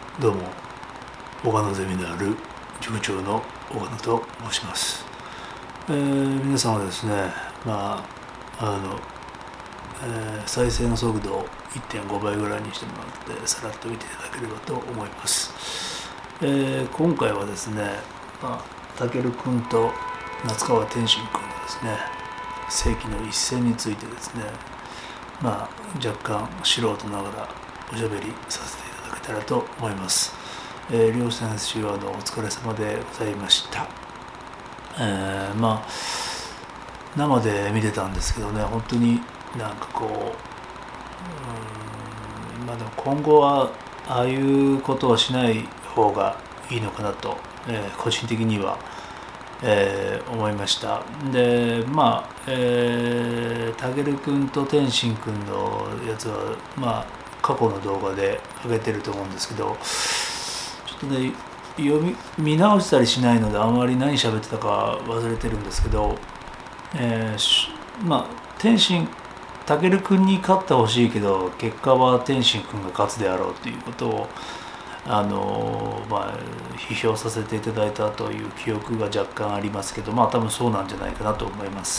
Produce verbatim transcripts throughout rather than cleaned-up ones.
どうも、岡野ゼミナール塾長の岡野と申します。えー、皆さんはですね、まあ、あの、えー、再生の速度を いってんご 倍ぐらいにしてもらって、さらっと見ていただければと思います。えー、今回はですね、まあ、たけるくんと夏川天心くんのですね、世紀の一戦についてですね、まあ、若干素人ながらおしゃべりさせていただけたらと思います。えー、両選手はあのお疲れ様でございました。えー、まあ生で見てたんですけどね、本当になんかこう、うーんまあでも今後はああいうことはしない方がいいのかなと、えー、個人的には、えー、思いました。でまあえー、たけるくんと天心くんのやつはまあ過去の動画で上げてると思うんですけど、ちょっとね読み見直したりしないのであんまり何喋ってたか忘れてるんですけど、えー、まあ天心たけるくんに勝ってほしいけど結果は天心くんが勝つであろうということをあのまあ批評させていただいたという記憶が若干ありますけど、まあ多分そうなんじゃないかなと思います。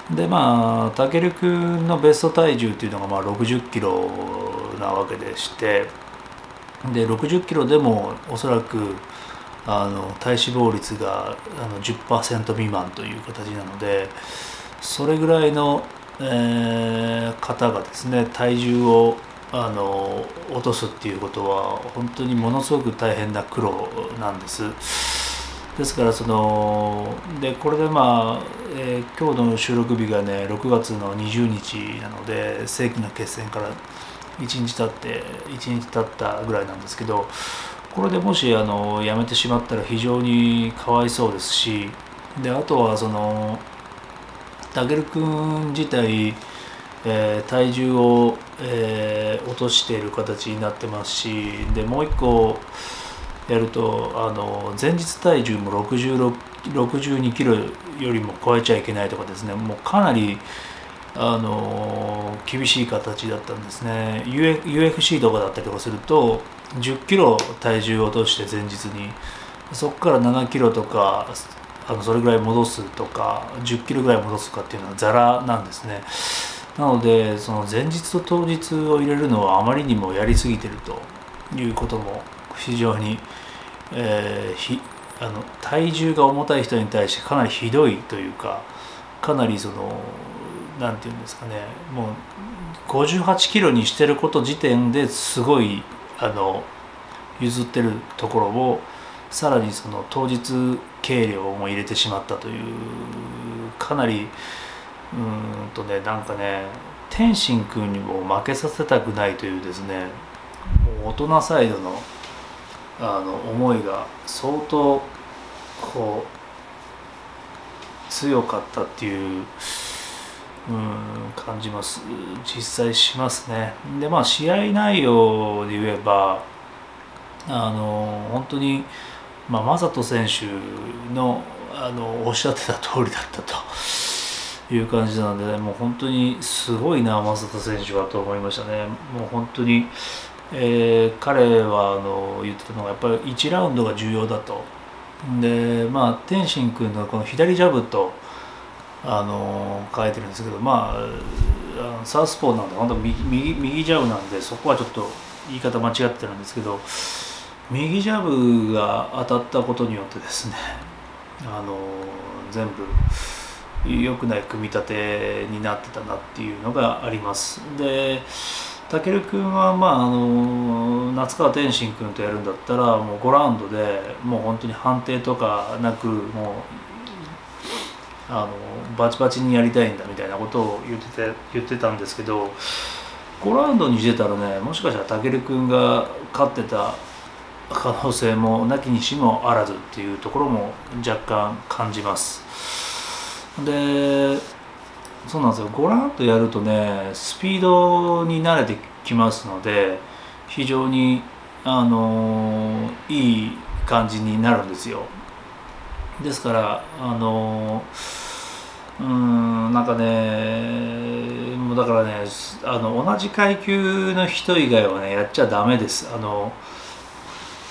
でまあたけるくんのベスト体重というのがまあろくじゅっキロなわけでして、でろくじゅっキロでもおそらくあの体脂肪率があの じゅっパーセント 未満という形なので、それぐらいの、えー方がですね体重をあの落とすっていうことは本当にものすごく大変な苦労なんです。ですからそのでこれでまあ、えー今日の収録日がねろくがつのにじゅうにちなので世紀の決戦からいちにち経っていちにち経ったぐらいなんですけど、これでもしあのやめてしまったら非常にかわいそうですし、であとはそのたけるくん自体、えー体重を、えー落としている形になってますし、でもう一個やるとあの前日体重もろくじゅうろく ろくじゅうにキロよりも超えちゃいけないとかですね、もうかなりあの厳しい形だったんですね。 ユーエフシー とかだったりとかするとじゅっキロ体重を落として前日にそこからななキロとかあのそれぐらい戻すとかじゅっキロぐらい戻すとかっていうのはザラなんですね。なのでその前日と当日を入れるのはあまりにもやりすぎてるということも非常に、えーひあの体重が重たい人に対してかなりひどいというか、かなりそのなんていうんですかね、もうごじゅうはちキロにしてること時点ですごいあの譲ってるところをさらにその当日計量も入れてしまったという、かなりうーんとねなんかね天心君にも負けさせたくないというですね、もう大人サイドのあの思いが相当こう強かったっていううん感じます、実際しますね。でまあ試合内容で言えばあの本当に、まあ、正人選手のあのおっしゃってた通りだったという感じなので、もう本当にすごいな正人選手はと思いましたね。もう本当に、えー彼はあの言ってたのがやっぱりいちラウンドが重要だと。でまあ天心君のこの左ジャブとあの書いてるんですけど、まああのサウスポーなんで本当右右右ジャブなんで、そこはちょっと言い方間違ってるんですけど、右ジャブが当たったことによってですね、あの全部良くない組み立てになってたなっていうのがあります。でたけるくんは、まあ、あの夏川天心君とやるんだったらもうごラウンドでもう本当に判定とかなくもうあのバチバチにやりたいんだみたいなことを言ってて言ってたんですけど、ごラウンドにしてたらね、もしかしたらたけるくんが勝ってた可能性もなきにしもあらずっていうところも若干感じます。でそうなんですよ、ごラウンドやるとねスピードに慣れてきますので非常にあのいい感じになるんですよ。ですからあのうーんなんかねもうだからねあの同じ階級の人以外はねやっちゃダメです。あの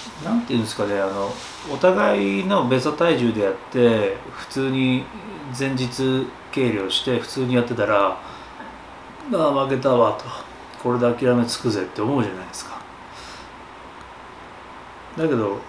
なんていうんですかね、あのお互いのベスト体重でやって普通に前日計量して普通にやってたら、ああ負けたわと、これで諦めつくぜって思うじゃないですか。だけど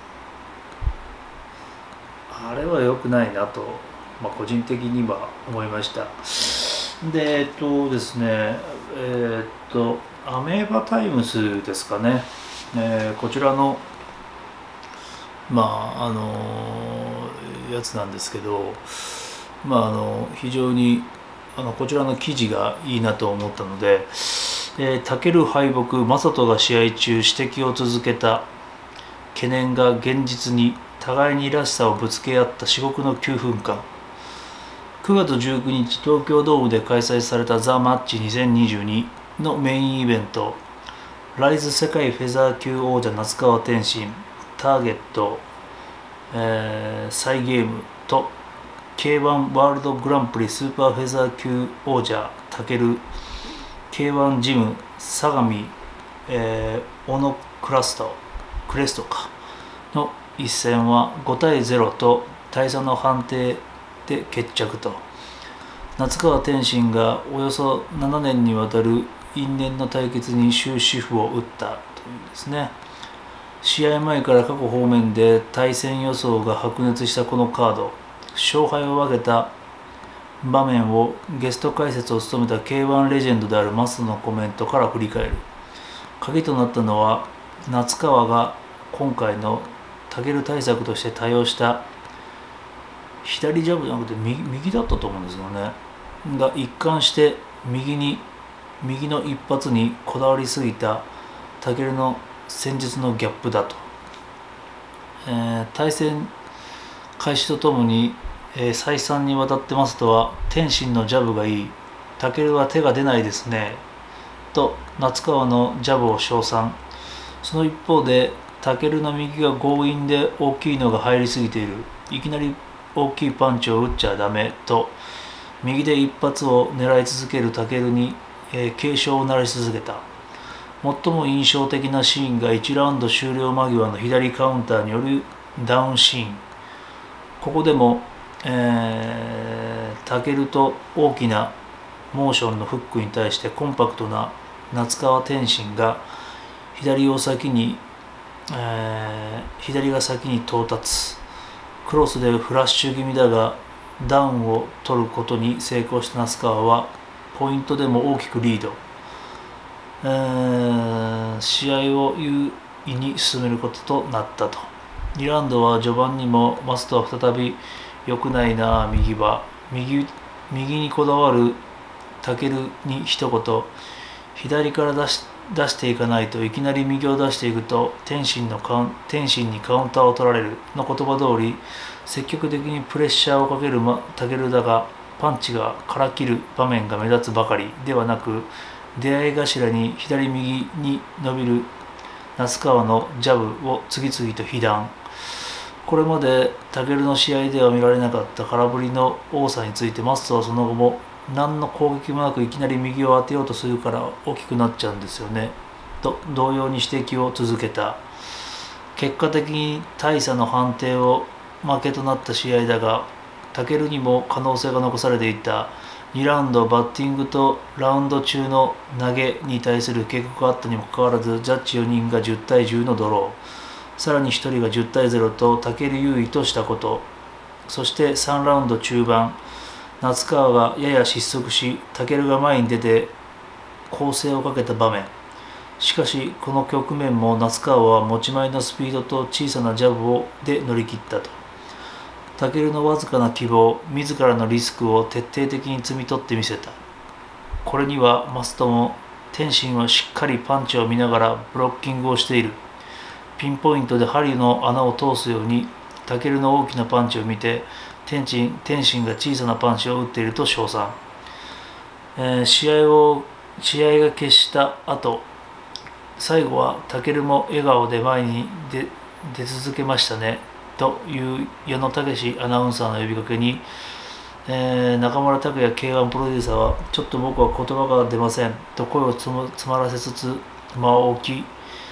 あれは良くないなと、まあ、個人的には思いました。でえっとですねえーっとアメーバタイムスですかね、えーこちらのまああのやつなんですけど、まああの非常にあのこちらの記事がいいなと思ったので、えー、タケル敗北、マサトが試合中指摘を続けた懸念が現実に、互いにらしさをぶつけ合った至極のきゅうふんかん。くがつじゅうくにち東京ドームで開催されたザ・マッチにせんにじゅうにのメインイベント、ライズ世界フェザー級王者夏川天心、ターゲット、えー、サイゲームと ケーワン ワールドグランプリスーパーフェザー級王者タケル、 ケーワン ジム相模、えー、オノクラストクレストかの一戦はごたいゼロと大差の判定で決着と、夏川天心がおよそななねんにわたる因縁の対決に終止符を打ったというんですね。試合前から各方面で対戦予想が白熱したこのカード、勝敗を分けた場面をゲスト解説を務めた ケーワン レジェンドであるマスのコメントから振り返る。鍵となったのは夏川が今回のタケル対策として多用した左ジャブじゃなくて 右, 右だったと思うんですよね。が一貫して右に右の一発にこだわりすぎたタケルの戦術のギャップだと、えー、対戦開始とともに、えー、再三にわたってますとは天心のジャブがいい、タケルは手が出ないですねと夏川のジャブを称賛。その一方でタケルの右が強引で大きいのが入りすぎている、いきなり大きいパンチを打っちゃダメと右で一発を狙い続けるタケルに、えー、警鐘を鳴らし続けた。最も印象的なシーンがいちラウンド終了間際の左カウンターによるダウンシーン。ここでも、えー、タケルと大きなモーションのフックに対してコンパクトな夏川天心が左を先に、えー、左が先に到達、クロスでフラッシュ気味だがダウンを取ることに成功した夏川はポイントでも大きくリード、えー、試合を優位に進めることとなったと。にラウンドは序盤にもマストは再び良くないな右は 右, 右にこだわるタケルに一言、左から出し出していかないといきなり右を出していくと天心のカウン天心にカウンターを取られるの言葉通り、積極的にプレッシャーをかけるタケルだがパンチがから切る場面が目立つばかりではなく、出会い頭に左右に伸びる夏川のジャブを次々と被弾。これまでタケルの試合では見られなかった空振りの多さについてマストはその後も何の攻撃もなくいきなり右を当てようとするから大きくなっちゃうんですよねと同様に指摘を続けた。結果的に大差の判定を負けとなった試合だが、タケルにも可能性が残されていた。にラウンドバッティングとラウンド中の投げに対する警告があったにもかかわらずジャッジよにんがじゅうたいじゅうのドロー、さらにひとりがじゅうたいゼロとタケル優位としたこと、そしてさんラウンド中盤夏川がやや失速しタケルが前に出て攻勢をかけた場面。しかしこの局面も夏川は持ち前のスピードと小さなジャブをで乗り切ったと。タケルのわずかな希望、自らのリスクを徹底的に摘み取ってみせた。これにはマストも天心はしっかりパンチを見ながらブロッキングをしている。ピンポイントで針の穴を通すようにタケルの大きなパンチを見て天心、天心が小さなパンチを打っていると称賛。えー、試合を試合が決した後、最後はタケルも笑顔で前に出、出続けましたねという矢野武アナウンサーの呼びかけに、えー、中村拓也 ケーワン プロデューサーはちょっと僕は言葉が出ませんと声を詰まらせつつ間を置き、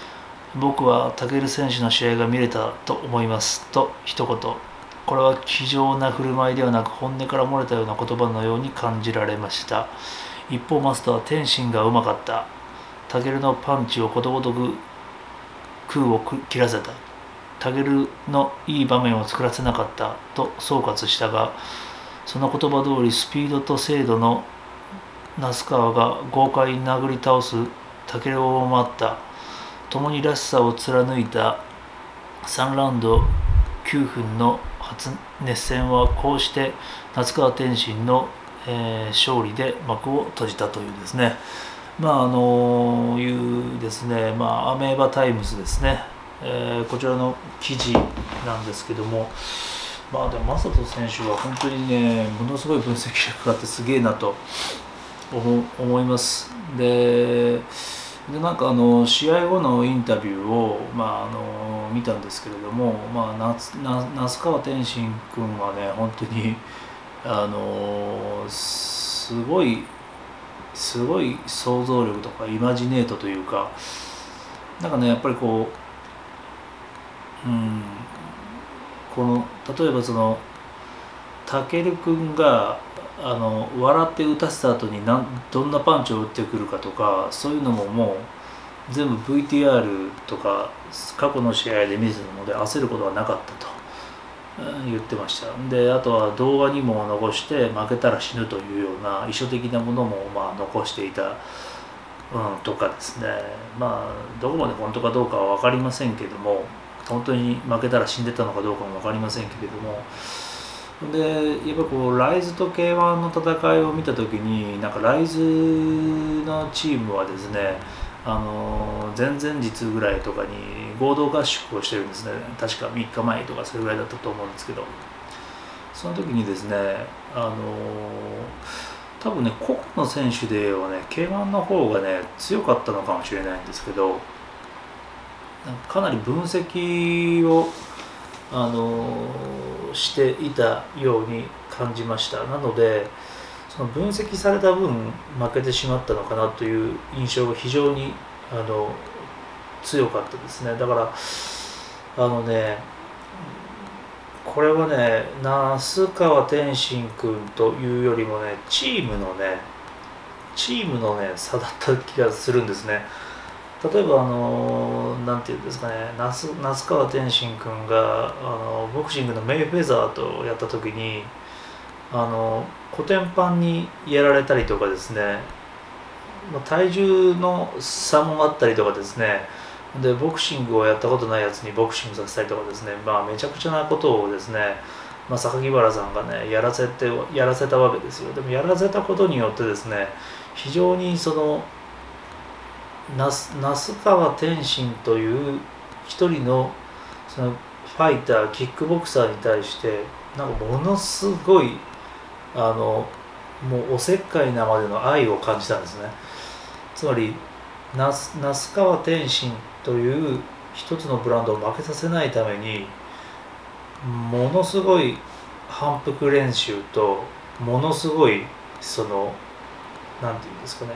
僕は武尊選手の試合が見れたと思いますと一言。これは気丈な振る舞いではなく本音から漏れたような言葉のように感じられました。一方マスターは天心がうまかった。武のパンチをことごとく空を切らせた。武のいい場面を作らせなかったと総括したが、その言葉通りスピードと精度の那須川が豪快に殴り倒す武を上回った。共にらしさを貫いたさんラウンドきゅうふんの初熱戦はこうして那須川天心の、えー、勝利で幕を閉じたというですね、まああのいうですね、まあアメーバタイムズですね、えー、こちらの記事なんですけども、まあでも正人選手は本当にね、ものすごい分析力があってすげえなと思思います。ででなんかあの試合後のインタビューを、まあ、あの見たんですけれども、まあ、那須川天心君はね本当にあのすごいすごい想像力とかイマジネートというか、なんかねやっぱりこう、うん、この例えばその武君があの笑って打たせた後になんどんなパンチを打ってくるかとか、そういうのももう全部 ブイティーアール とか過去の試合で見せたので焦ることはなかったと言ってました。であとは動画にも残して負けたら死ぬというような遺書的なものもまあ残していた、うん、とかですね、まあどこまで本当かどうかは分かりませんけども、本当に負けたら死んでたのかどうかも分かりませんけれども、でやっぱこうライズと ケーワン の戦いを見た時に、なんかライズのチームはですね、あの前々日ぐらいとかに合同合宿をしてるんですね。確かみっかまえとかそれぐらいだったと思うんですけど、その時にですね、あの多分ね個々の選手ではね ケーワン の方がね強かったのかもしれないんですけど、かなり分析をあのしていたように感じました。なのでその分析された分負けてしまったのかなという印象が非常にあの強かったですね。だからあのねこれはね那須川天心君というよりもねチームのねチームのね差だった気がするんですね。例えばあのなんていうんですかね、那須那須川天心君があのボクシングのメイフェザーとやった時にあのコテンパンにやられたりとかですね、体重の差もあったりとかですね、でボクシングをやったことないやつにボクシングさせたりとかですね、まあめちゃくちゃなことをですね、まあ、榊原さんがねやらせてやらせたわけですよ。でもやらせたことによってですね、非常にその那須川天心という一人のそのファイターキックボクサーに対してなんかものすごいあのもうおせっかいなまでの愛を感じたんですね。つまり那須川天心という一つのブランドを負けさせないためにものすごい反復練習とものすごいそのなんていうんですかね、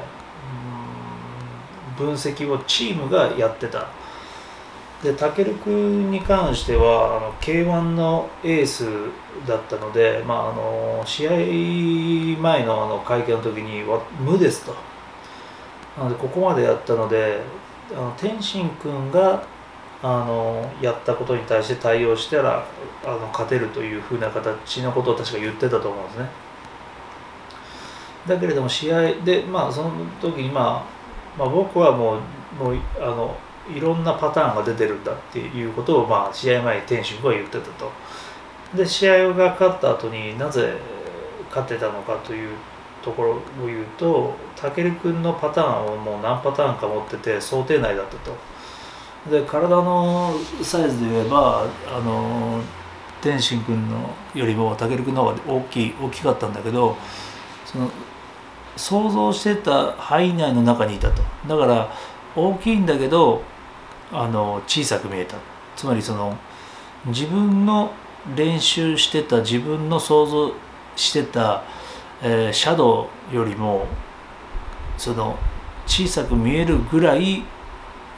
分析をチームがやってた。で武君に関してはあの ケーワン のエースだったので、まあ、あの試合前のあの会見の時には無ですと。なのでここまでやったのであの天心君があのやったことに対して対応したらあの勝てるというふうな形のことを確か言ってたと思うんですね。だけれども試合で、まあ、その時に、まあ、まあ僕はもう、もうあのいろんなパターンが出てるんだっていうことを、まあ、試合前に天心君は言ってたと。で試合が勝った後になぜ勝てたのかというところを言うと、武君のパターンをもう何パターンか持ってて想定内だったと。で体のサイズで言えばあの天心君のよりも武君の方が大きい大きかったんだけど、その想像してた範囲内の中にいたと。だから大きいんだけどあの小さく見えた。つまりその自分の練習してた自分の想像してた、えー、シャドウよりもその小さく見えるぐらい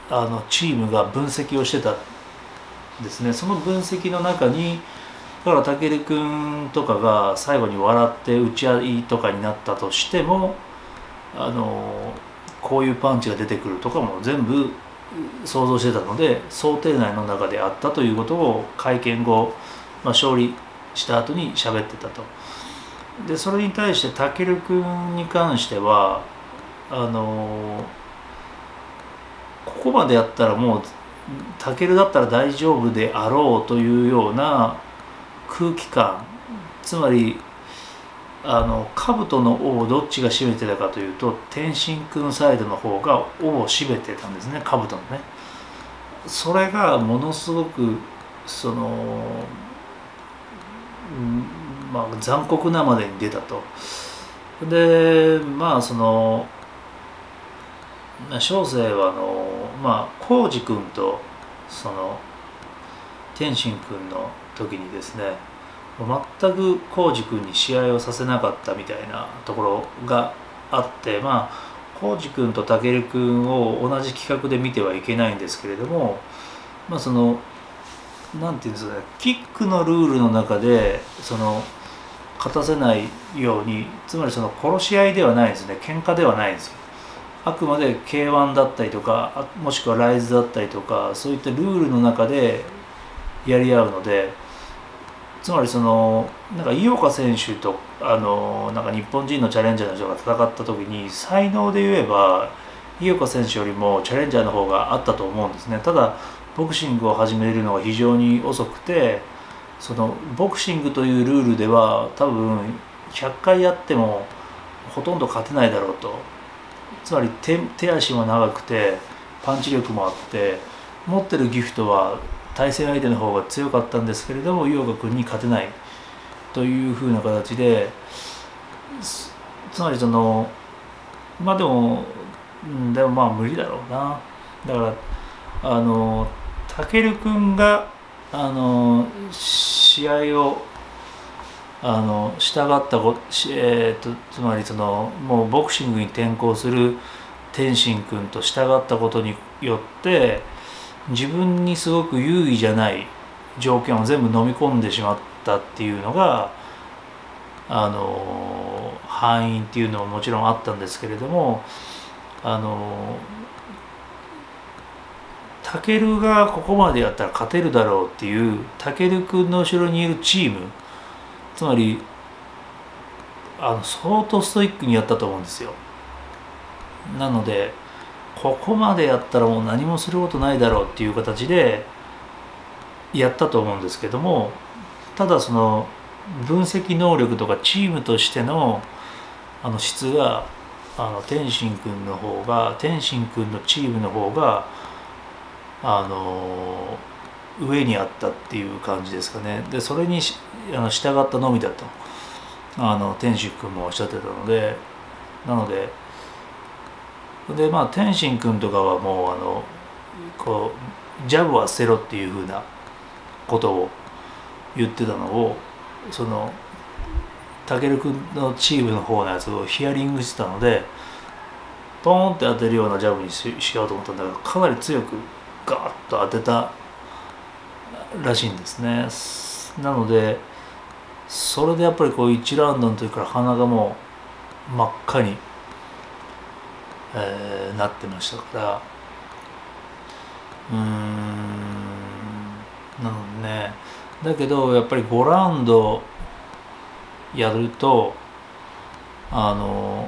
あのチームが分析をしてたんですね。その分析の中にだから武君とかが最後に笑って打ち合いとかになったとしても、あのこういうパンチが出てくるとかも全部想像してたので、想定内の中であったということを会見後、まあ、勝利した後に喋ってたと。でそれに対して武君に関してはあのここまでやったらもう武だったら大丈夫であろうというような空気感、つまりあの兜の尾をどっちが占めてたかというと、天心君サイドの方が尾を占めてたんですね、兜のね。それがものすごくその、うんまあ、残酷なまでに出たと。でまあその小生はあのまあ浩二君とその天心君の時にですね、全く浩二君に試合をさせなかったみたいなところがあって、まあ浩二君と武君を同じ企画で見てはいけないんですけれども、まあそのなんていうんですかね、キックのルールの中でその勝たせないように、つまりその殺し合いではないですね、喧嘩ではないんですよ。あくまで ケーワン だったりとか、もしくはライズだったりとか、そういったルールの中でやり合うので、つまりそのなんか井岡選手とあのなんか日本人のチャレンジャーの人が戦った時に、才能で言えば井岡選手よりもチャレンジャーの方があったと思うんですね。ただボクシングを始めるのが非常に遅くて、そのボクシングというルールでは多分ひゃっかいやってもほとんど勝てないだろうと。つまり 手, 手足も長くてパンチ力もあって、持ってるギフトは対戦相手の方が強かったんですけれども、井岡君に勝てないというふうな形で、つまりそのまあでも、うん、でもまあ無理だろうな。だからあの武君があの試合をあの従ったこ、えー、とつまりそのもうボクシングに転向する天心君と従ったことによって、自分にすごく有利じゃない条件を全部飲み込んでしまったっていうのがあの敗因っていうのももちろんあったんですけれども、あの武がここまでやったら勝てるだろうっていう武君の後ろにいるチーム、つまりあの相当ストイックにやったと思うんですよ。なのでここまでやったらもう何もすることないだろうっていう形でやったと思うんですけども、ただその分析能力とかチームとしてのあの質があの天心君の方が天心君のチームの方があの上にあったっていう感じですかね。でそれにあの従ったのみだとあの天心君もおっしゃってたので、なのででまあ天心君とかはもうあのこうジャブは捨てろっていうふうなことを言ってたのを、その武君のチームの方のやつをヒアリングしてたので、ポーンって当てるようなジャブに し, しようと思ったんだけど、かなり強くガーッと当てたらしいんですね。なのでそれでやっぱりこういちラウンドの時から鼻がもう真っ赤に、えー、なってましたから、うーんなのでね、だけどやっぱりごラウンドやるとあの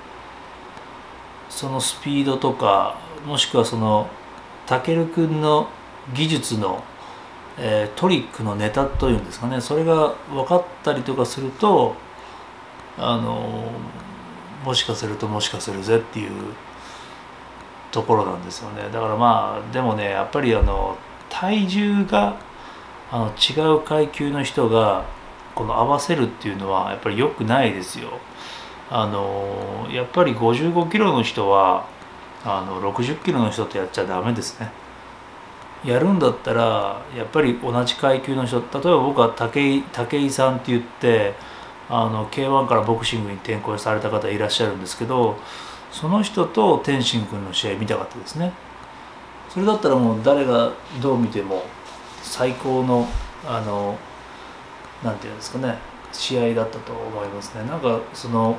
そのスピードとか、もしくはその武君の技術のえー、トリックのネタというんですかね、それが分かったりとかすると、あのもしかするともしかするぜっていうところなんですよね。だからまあでもね、やっぱりあの体重があの違う階級の人がこの合わせるっていうのはやっぱり良くないですよ。あのやっぱりごじゅうごキロの人はあのろくじゅっキロの人とやっちゃダメですね。やるんだったらやっぱり同じ階級の人、例えば僕は武井、武井さんって言ってあの ケーワン からボクシングに転向された方いらっしゃるんですけど、その人と天心君の試合見たかったですね。 それだったらもう誰がどう見ても最高のあのなんていうんですかね、試合だったと思いますね。なんかその、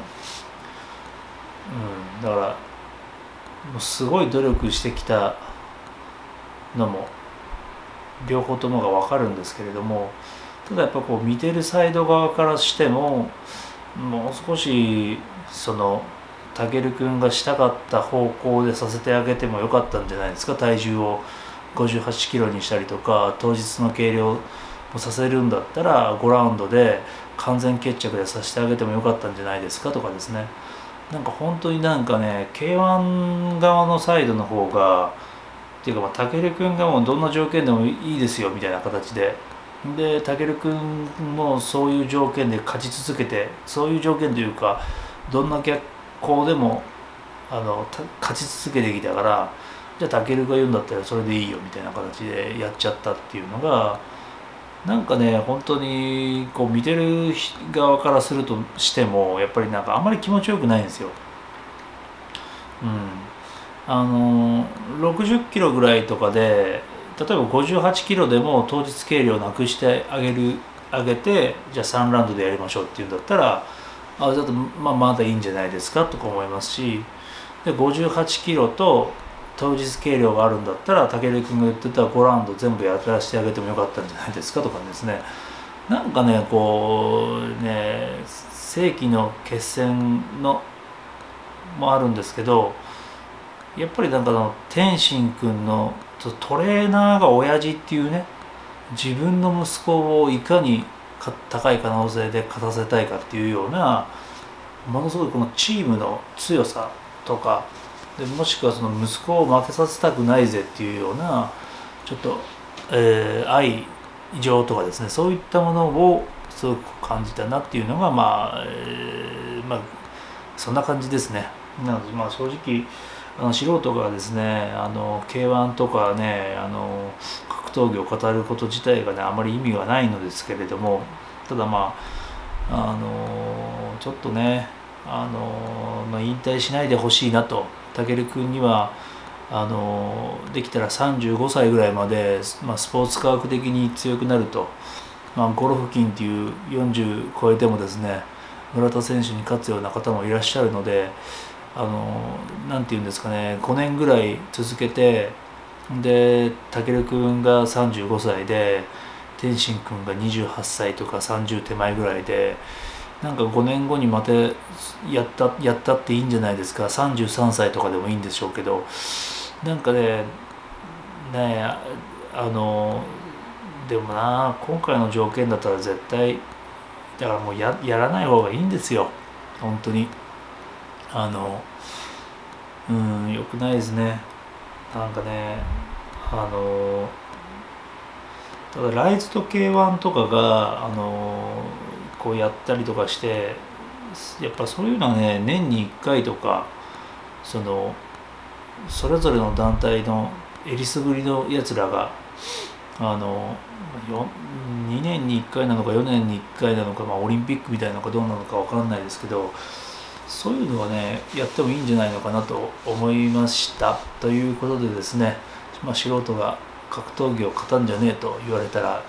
うん、だからもうすごい努力してきたのも両方ともが分かるんですけれども、ただやっぱこう見てるサイド側からしてももう少しそのタケル君がしたかった方向でさせてあげてもよかったんじゃないですか。体重をごじゅうはちキロにしたりとか、当日の計量をさせるんだったらごラウンドで完全決着でさせてあげてもよかったんじゃないですかとかですね。なんか本当になんかね ケーワン 側のサイドの方がっていうか、まあタケル君がもうどんな条件でもいいですよみたいな形で、でタケル君もそういう条件で勝ち続けて、そういう条件というかどんな逆光でもあの勝ち続けてきたから、じゃあタケルが言うんだったらそれでいいよみたいな形でやっちゃったっていうのが、なんかね本当にこう見てる側からするとしてもやっぱりなんかあんまり気持ちよくないんですよ。うん、あのろくじゅっキロぐらいとかで例えばごじゅうはちキロでも当日計量なくしてあげるあげて、じゃあさんラウンドでやりましょうっていうんだったら、あちょっとまあまだいいんじゃないですかとか思いますし、でごじゅうはちキロと当日計量があるんだったら武尊君が言ってたごラウンド全部やらせてあげてもよかったんじゃないですかとかですね。なんかねこうね世紀の決戦のもあるんですけど、やっぱりなんかの天心君のトレーナーが親父っていうね、自分の息子をいかに高い可能性で勝たせたいかっていうような、ものすごいこのチームの強さとかで、もしくはその息子を負けさせたくないぜっていうようなちょっと、えー、愛情とかですね、そういったものをすごく感じたなっていうのがまあ、えー、まあそんな感じですね。なのでまあ正直あの素人がですねあの ケーワン とかねあの格闘技を語ること自体がねあまり意味がないのですけれども、ただまああのちょっとねあの、まあ、引退しないでほしいなと、武君にはあのできたらさんじゅうごさいぐらいまで、まあ、スポーツ科学的に強くなると、まあ、ゴロフキンっていうよんじゅう超えてもですね村田選手に勝つような方もいらっしゃるので、あのなんていうんですかね、ごねんぐらい続けて、で武君がさんじゅうごさいで天心君がにじゅうはっさいとかさんじゅう手前ぐらいで、なんかごねんごにまたやったやったっていいんじゃないですか。さんじゅうさんさいとかでもいいんでしょうけど、なんかねねあのでもな今回の条件だったら絶対だからもう や, やらない方がいいんですよ本当に。あのうん良くないですね。なんかねあのただライズと ケーワン とかがあのこうやったりとかして、やっぱそういうのはね年にいっかいとか、そのそれぞれの団体のえりすぐりのやつらがあのにねんにいっかいなのかよねんにいっかいなのか、まあ、オリンピックみたいなのかどうなのか分からないですけど、そういうのはねやってもいいんじゃないのかなと思いました。ということでですね、まあ、素人が格闘技を語んじゃねえと言われたら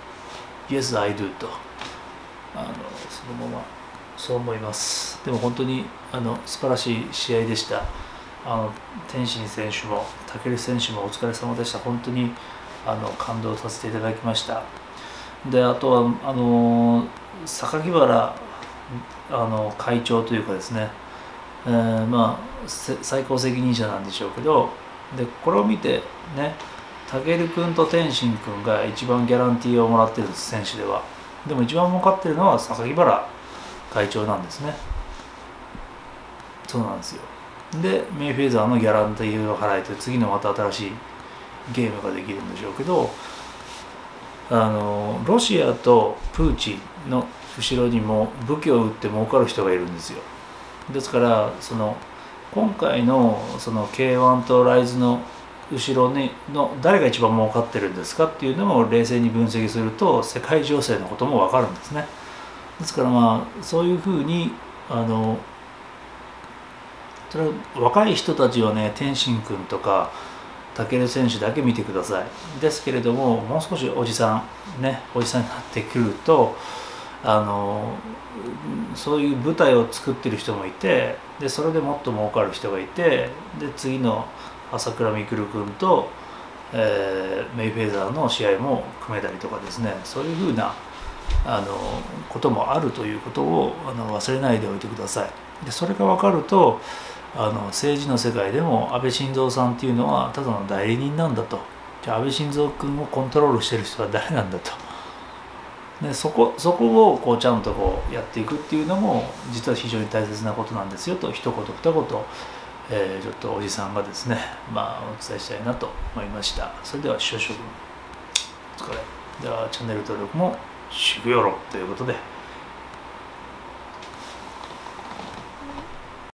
Yes I do とあのそのままそう思います。でも本当にあの素晴らしい試合でした。あの天心選手も武選手もお疲れ様でした。本当にあの感動させていただきました。であとはあの榊原あの会長というかですね、えー、まあ最高責任者なんでしょうけど、でこれを見てね武君と天心君が一番ギャランティーをもらってるんです選手では。でも一番儲かってるのは榊原会長なんですね。そうなんですよ。でメイフェザーのギャランティーを払えて次のまた新しいゲームができるんでしょうけど、あのロシアとプーチンの後ろにも武器を売って儲かる人がいるんですよ。ですからその今回のその ケーワン とライズの後ろにの誰が一番儲かってるんですかっていうのを冷静に分析すると世界情勢のことも分かるんですね。ですからまあそういうふうにあのそれは若い人たちはね天心君とか武選手だけ見てください。ですけれども、もう少しおじさんねおじさんになってくると、あのそういう舞台を作ってる人もいて、でそれでもっと儲かる人がいて、で次の朝倉未来君と、えーメイフェザーの試合も組めたりとかですね、そういうふうなあのこともあるということをあの忘れないでおいてください。でそれが分かると、あの政治の世界でも安倍晋三さんっていうのはただの代理人なんだと。じゃあ安倍晋三君をコントロールしてる人は誰なんだと。でそこそこをこうちゃんとこうやっていくっていうのも実は非常に大切なことなんですよと一言二言、えー、ちょっとおじさんがですね、まあ、お伝えしたいなと思いました。それでは少々お疲れ。ではチャンネル登録もしぐよろということで。